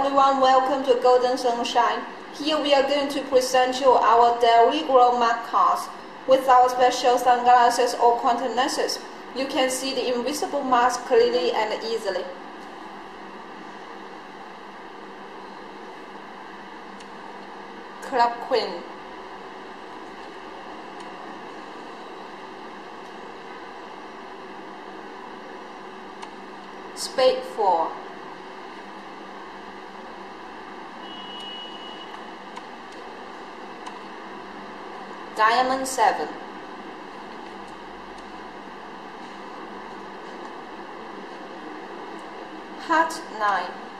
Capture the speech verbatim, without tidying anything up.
everyone, welcome to Golden Sunshine. Here we are going to present you our daily grow markers. With our special sunglasses or contact lenses, you can see the invisible marks clearly and easily. Club Queen. Spade four. Diamond seven. Heart nine.